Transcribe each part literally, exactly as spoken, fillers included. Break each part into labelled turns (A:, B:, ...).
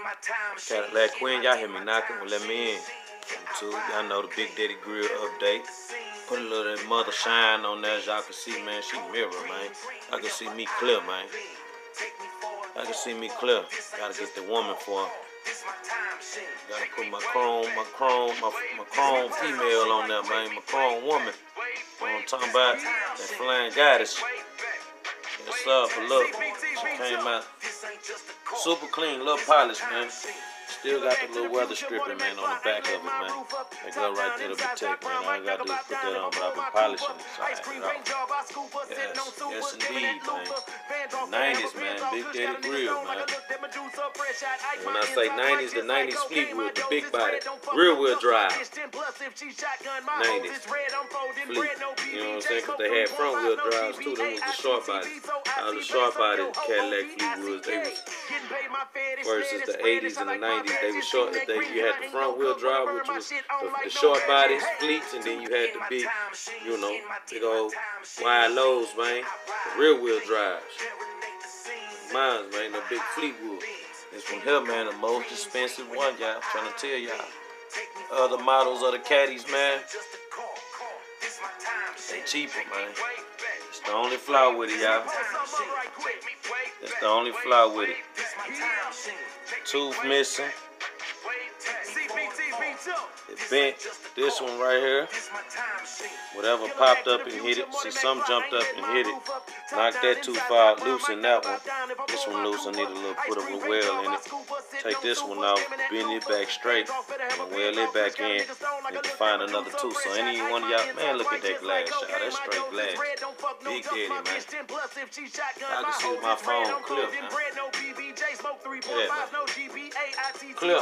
A: Cadillac Queen, y'all hear me knocking? Well, let me in. Two, y'all know the Big Daddy Grill update. Put a little of that mother shine on there, as y'all can see, man. She mirror, man. I can see me clear, man. I can see me clear. Gotta get the woman for her. Gotta put my chrome, my chrome, my, my chrome female on there, man. My chrome woman. You know what I'm talking about? That flying goddess. Yes, sir, but look, she came out super clean, little polished, man. Still got the little weather stripping, man, on the back of it, man. That go right there to protect, man. All I gotta do is put that on, but I've been polishing it, so I had it off. Yes, yes indeed, man. nineties, man. Big Daddy Grill, man. And when I say nineties, the nineties Fleetwood, the big body, rear wheel drive. nineties Fleet. You know what I'm saying? Because they had front wheel drives too. Them was the short body. All the short body Cadillac Fleetwoods, they was versus the eighties and the nineties. They were short. They, you had the front wheel drive, which was the, the short bodies, fleets, and then you had the big, you know, big old wide loads, man. The rear wheel drives. Mine, man, the big Fleetwood. This one here, man, the most expensive one, y'all. Trying to tell y'all. Other models of the caddies, man, they cheaper, man. It's the only flaw with it, y'all. That's the only flaw with it. Tooth missing. It bent. This one right here. Whatever popped up and hit it. See, some jumped up and hit it. Knocked that tooth out. Loosen that one. This one loose. I need a little put a little well in it. Take this one off. Bend it back straight. And well it back in. Need to find another tooth. So any one of y'all, man, look at that glass, y'all. That's straight glass. Big Daddy, man. I can see my phone clear, man. Yeah, man. Clear.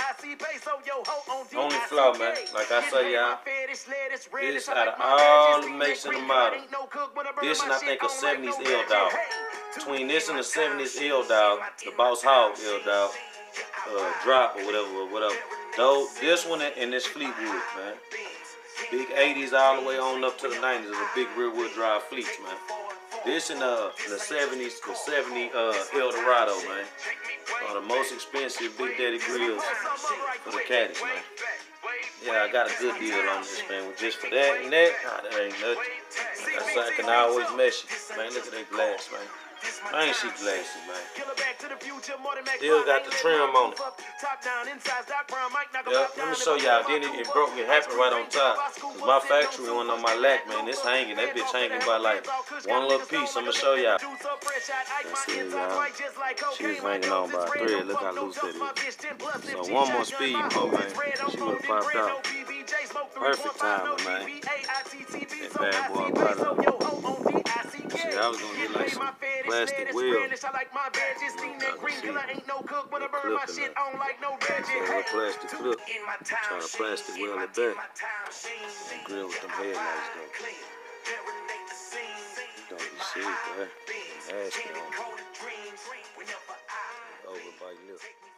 A: Only flaw, man. Like I say, y'all, this out of all the makes in the model, this and I think a seventies L-Dog. Between this and the seventies L-Dog, the Boss Hog L-Dog, uh, drop or whatever, or whatever. Though this one and this Fleetwood, man. Big eighties all the way on up to the nineties is a big rear wheel drive fleets, man. This and uh, the seventies, the seventy uh, Eldorado, man. Are the most expensive Big Daddy grills for the caddies, man. Yeah, I got a good deal on this, man. Just for that and that, nah, that ain't nothing. Like I said, I can always mess you. Man, look at that glass, man. I ain't see glassy, man. Still got the trim on it. Yeah, let me show y'all. Then it, it broke. It happened right on top. Cause my factory one on my lack, man. It's hanging. That bitch hanging by like one little piece. I'm gonna show y'all. Let's see, y'all. She was hanging on by a thread. Look how loose that is. So one more speed, more, man. She would have popped out. Perfect timing, man. That bad boy right up. See, I was gonna get like some plastic wheel. You know, I can see the clip in there. So a plastic clip. Trying to plastic wheel it back. And grill with them headlights though. Don't be sick, boy. Nasty on. Over by your lip.